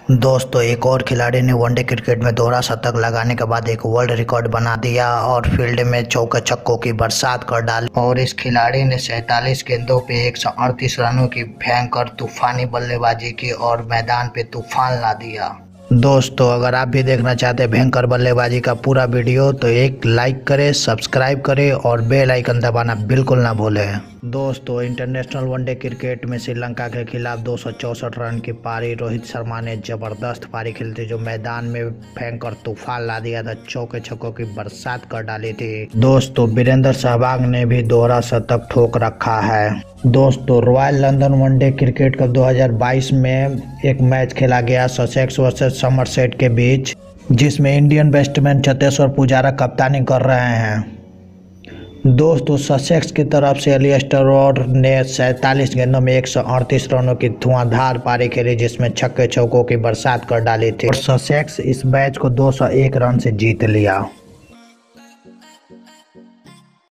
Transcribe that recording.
दोस्तों एक और खिलाड़ी ने वनडे क्रिकेट में दोहरा शतक लगाने के बाद एक वर्ल्ड रिकॉर्ड बना दिया और फील्ड में चौके छक्कों की बरसात कर डाली। और इस खिलाड़ी ने 47 गेंदों पे 138 रनों की भयंकर तूफानी बल्लेबाजी की और मैदान पे तूफान ला दिया। दोस्तों अगर आप भी देखना चाहते हैं भयंकर बल्लेबाजी का पूरा वीडियो तो एक लाइक करें, सब्सक्राइब करें और बेल आइकन दबाना बिल्कुल ना भूलें। दोस्तों इंटरनेशनल वनडे क्रिकेट में श्रीलंका के खिलाफ 264 रन की पारी रोहित शर्मा ने जबरदस्त पारी खेली थी, जो मैदान में भयंकर तूफान ला दिया था, चौके छक्कों की बरसात कर डाली थी। दोस्तों वीरेंद्र सहवाग ने भी दोहरा शतक ठोक रखा है। दोस्तों Royal London one day cricket cup 2022 में एक मैच खेला गया ससेक्स वर्सेस समरसेट के बीच, जिसमें इंडियन बैट्समैन चतेश्वर पुजारा कप्तानी कर रहे हैं। दोस्तों ससेक्स की तरफ से एलिस्टर रॉड ने 47 गेंदों में 138 रनों की धुआंधार पारी खेली, जिसमें छक्के चौकों की बरसात कर डाली थी और ससेक्स इस मैच को 201 रन से जीत लिया।